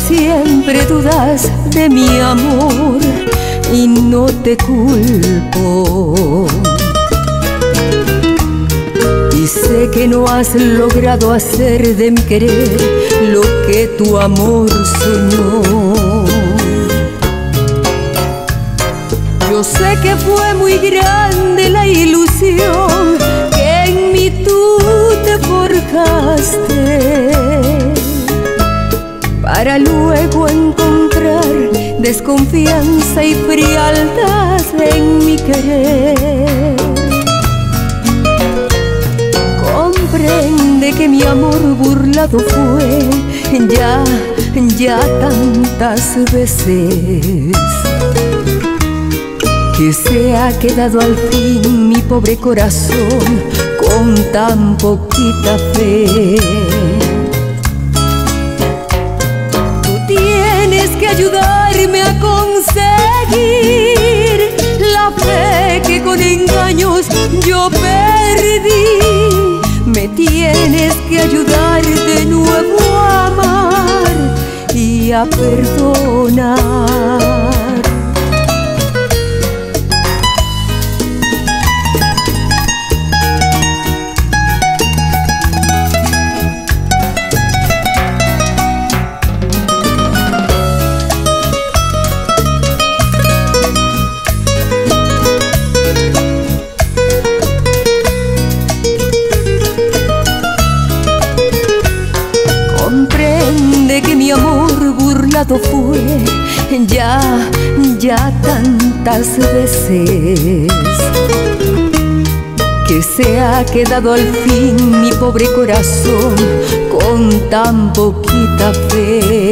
siempre dudas de mi amor y no te culpo. Y sé que no has logrado hacer de mi querer lo que tu amor soñó. Yo sé que fue muy grande la ilusión que en mí tú te forjaste, para luego encontrar desconfianza y frialdad en mi querer. Comprende que mi amor burlado fue ya tantas veces, que se ha quedado al fin mi pobre corazón con tan poquita fe. Tú tienes que ayudarme a conseguir la fe que con engaños yo perdí. Me tienes que ayudar de nuevo a amar y a perdonar. Comprende que mi amor burlado fue ya tantas veces, que se ha quedado al fin mi pobre corazón con tan poquita fe.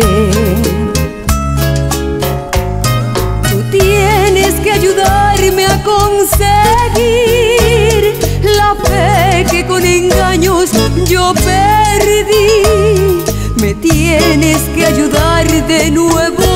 Tú tienes que ayudarme a conseguir la fe que con engaños yo perdí. Me tienes que ayudar de nuevo